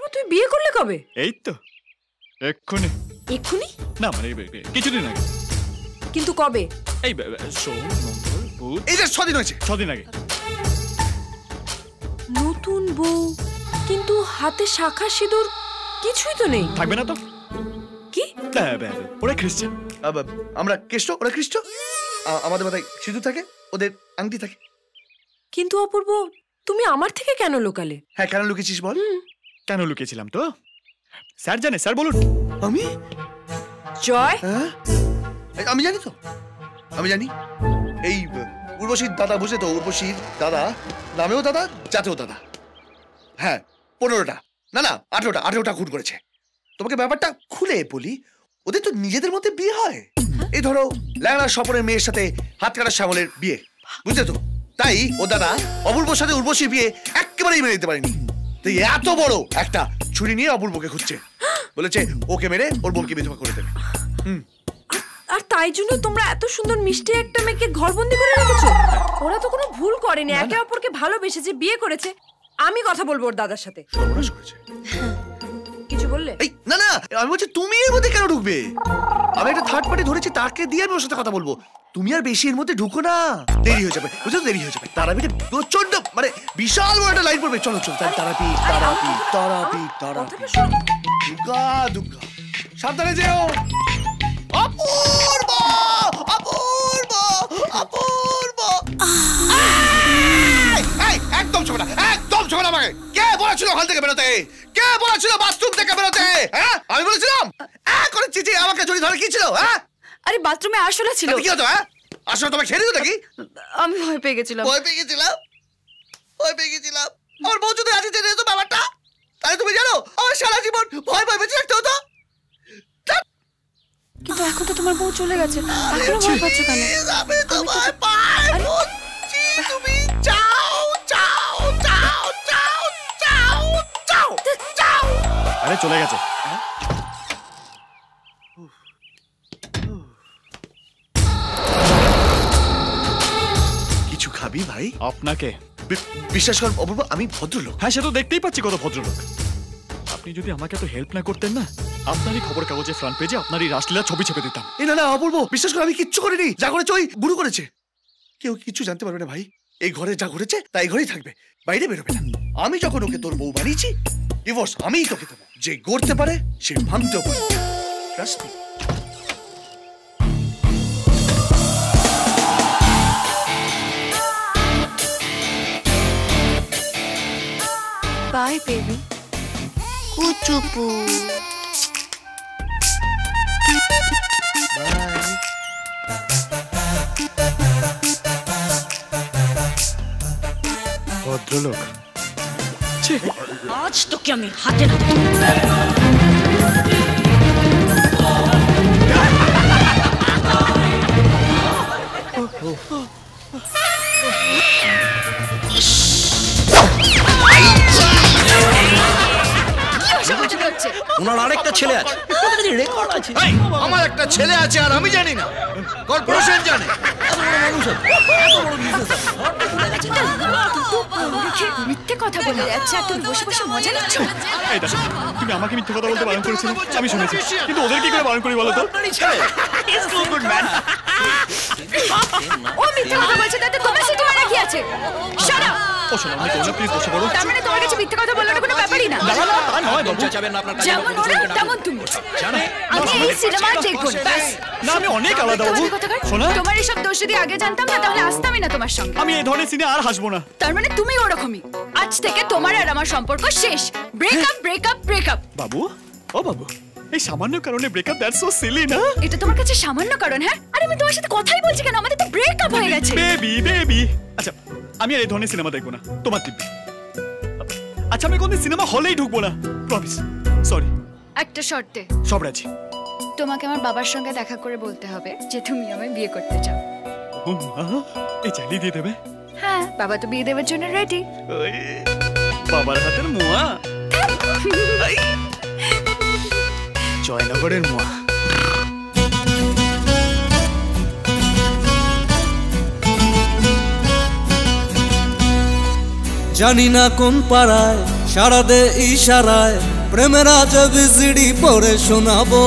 তুমি বিয়ে করলে কবে? এই তো এক্ষুনি। এক্ষুনি না মানে কিছুদিন আগে। কিন্তু কবে? এই সোম মঙ্গল বুধ, এই যে 6 দিন হয়েছে। 6 দিন আগে। নতুন বউ, কিন্তু হাতে শাখা সিঁদুর কিছুই তো নেই। থাকবে না তো কি? ওরা খ্রিস্টান, আমরা খ্রিস্ট, ওরা খ্রিস্ট। আমাদের মাথায় সিঁদুর থাকে, ওদের আংটি থাকে। কিন্তু অপূর্ব, তুমি আমার থেকে কেন লুকালে? হ্যাঁ, কেন লুকিয়েছিস বল? কেন লুকিয়েছিলাম তো স্যার জানে। স্যার বলুন। আমি জয়, আমি জানি তো, আমি জানি। এই উর্বশীর দাদা, বুঝলে তো, উর্বশীর দাদা নামেও দাদা, জাতেও দাদা। হ্যাঁ, 15টা না 18টা খুন করেছে। তোমাকে ব্যাপারটা খুলে বলি, ওদের তো নিজেদের মধ্যে বিয়ে হয়। এই ধরো ল্যাংড়া স্বপনের মেয়ের সাথে হাত কাটা শ্যামলের বিয়ে, বুঝলে তো। তাই ও দাদা অপূর্বর সাথে উর্বশীর বিয়ে একেবারেই মেনে দিতে পারেনি। তাই এত বড় একটা ছুরি নিয়ে অপূর্বকে খুঁজছে, বলেছে ওকে মেরে ওর বোনকে বিধবা করে দেবে। আর তাই জন্য তোমরা এত সুন্দর মিষ্টি একটা মেয়েকে ঘরবন্দি করে রেখেছো? ওরা তো কোনো ভুল করেনি, একে অপরকে ভালোবেসেছে, বিয়ে করেছে। আমি কথা বলবো ওর দাদার সাথে। কিছু বললে? এই না, আমি বলছি তুমি এর মধ্যে কেন ঢুকবে? আমি একটা থার্ড পার্টি ধরেছি, তাকে দিয়ে আমি ওর সাথে কথা বলবো। তুমি আর বেশি এর মধ্যে ঢুকো না, দেরি হয়ে যাবে, বুঝছো? দেরি হয়ে যাবে। তারাপীঠে প্রচন্ড মানে বিশাল বড় একটা লাইন পড়বে। চলো তারাপীঠ। দুর্গা সাবধানে যেও। অপূর্ব অপূর্ব অপূর্ব, একদম ছোট না, একদম ছোট না। আমাকে কে বলেছিল হল থেকে বেরোতে? কে বলেছিল বাথরুম থেকে বেরোতে? হ্যাঁ, আমি বলেছিলাম? করে চিঠি আমাকে জড়ি ধরে কি ছিল? হ্যাঁ, আরে বাথরুমে আসলে ছিল। কি হতো? হ্যাঁ, আসলে তোমাকে ছেড়ে দিত নাকি? আমি ভয় পেয়ে গেছিলাম। আমার বউ যদি আজকে জেনে যেত ব্যাপারটা, তাহলে তুমি জানো আমার সারা জীবন ভয় বেঁচে থাকতে হতো। কিন্তু এখন তো তোমার বউ চলে গেছে, এখনো ভয় পাচ্ছ কেন? আমি তোমায় পাই বলছি, তুমি যাও। আরে চলে গেছে। কিছু খাবি ভাই? আপনাকে বিশ্বাস কর অপূর্ব, আমি ভদ্রলোক। হ্যাঁ, সে তো দেখতেই পাচ্ছি কত ভদ্রলোক। আপনি যদি আমাকে এত হেল্প না করতেন না, আপনারই খবর কাগজে ফ্রন্ট পেজে আপনারই রাসলীলা ছবি ছেপে দিতাম। না অপূর্ব, বিশ্বাস করে আমি কিচ্ছু করিনি। যা করেছে ওই গুরু করেছে। কেউ কিচ্ছু জানতে পারবে না ভাই। এই ঘরে যা ঘটেছে তাই ঘরেই থাকবে, বাইরে বেরোবে না। আমি যখন ওকে তোর বউ বানিয়েছি, ডিভোর্স আমিই তোকে দেবো। যে গড়তে পারে সে ভাঙতেও পারে। Trust me. Bye baby. কুচুপু। ভদ্রলোক। আজ তোকে আমি হাতে নাতে। ওনার আরেকটা ছেলে আছে, রেকর্ড আছে। আমার একটা ছেলে আছে আর আমি জানি না, কর্পোরেশন জানে। মিথ্যে কথা বলে যাচ্ছে আর তুমি বসে বসে মজা নিচ্ছ। তুমি আমাকে মিথ্যে কথা বলতে বারণ করেছিলে, আমি শুনেছি, কিন্তু ওদের কি করে বারণ করি বলো তো? ও মিথ্যে কথা বলছে, তাতে তোমার সাথে মানে কি আছে? Shut up. ও শোনো, আমি তোমরা প্লিজ বসে পড়ো। তার মানে তোমার কাছে মিথ্যে কথা বলার কোনো ব্যাপারই না। না তা নয় বাবু। যেমন ওরা তেমন তুমি। আমি এই সিনেমা দেখবো না, ব্যাস। না, আমি অনেক আলাদা বাবু। শোনো, তোমার এসব দোষ যদি আগে জানতাম না, তাহলে আসতামই না তোমার সঙ্গে। আমি এই ধরনের সিনে আর হাসবো না। তার মানে তুমি ওরকমই। আজ থেকে তোমার আর আমার সম্পর্ক শেষ। ব্রেকআপ। বাবু, ও বাবু, এই সামান্য কারণে ব্রেকআপ? দ্যাটস সো সিলি না? এটা তোমার কাছে সামান্য কারণ? হ্যাঁ, আরে আমি তোমার সাথে কথাই বলছি কেন, আমাদের তো ব্রেকআপ হয়ে গেছে। বেবি। আচ্ছা, আমি আর এই ধরনের সিনেমা দেখবো না, তোমার দিব্যি। আচ্ছা, আমি কোনদিন সিনেমা হলেই ঢুকবো না, প্রমিস। সরি। একটা শর্তে। সব রাজি। তোমাকে আমার বাবার সঙ্গে দেখা করে বলতে হবে যে তুমি আমায় বিয়ে করতে চাও। ও মা, এই চাইলে দিয়ে দেবে? হ্যাঁ, বাবা তো বিয়ে দেওয়ার জন্য রেডি। বাবার হাতের মোয়া, জয়নগরের মোয়া। জানি না কোন পাড়ায় সারা দে ইশারায় প্রেমের আজ বিজিডি পড়ে শোনাবো।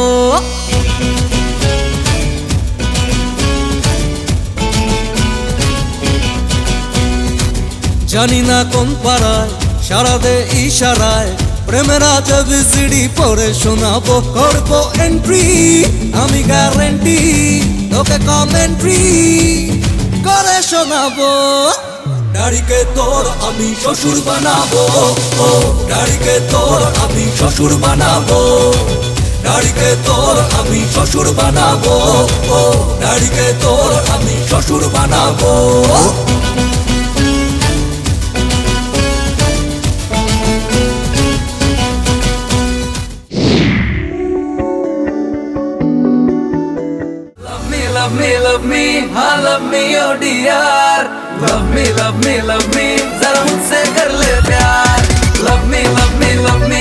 জানি না কোন পাড়ায় সারা দে ইশারায় প্রেমের আজ বিজিডি পড়ে শোনাবো। করবো এন্ট্রি আমি গ্যারেন্টি, তোকে কমেন্ট্রি করে শোনাবো। ডাড়িকে তোর আমি শ্বশুর বানাবো, ও ডাড়িকে তোর আমি শ্বশুর বানাবো। ডাড়িকে তোর আমি শ্বশুর বানাবো, ও ডাড়িকে তোর আমি শ্বশুর বানাবো। Love me, love me, love me, oh dear. Love me, love me, love me, जरा मुझसे कर ले प्यार. Love me, love me, love me.